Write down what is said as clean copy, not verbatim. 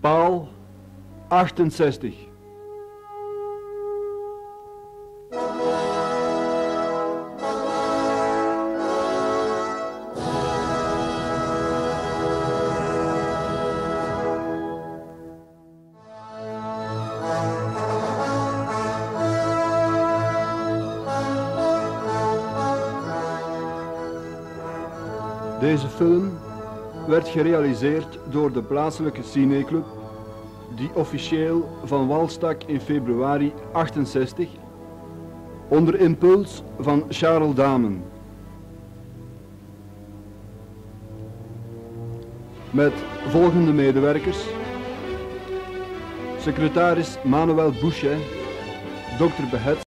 Paal 68. Deze film werd gerealiseerd door de plaatselijke cineclub, die officieel van wal stak in februari 68, onder impuls van Charles Damen. Met volgende medewerkers: secretaris Manuel Bouchet, dokter Behet,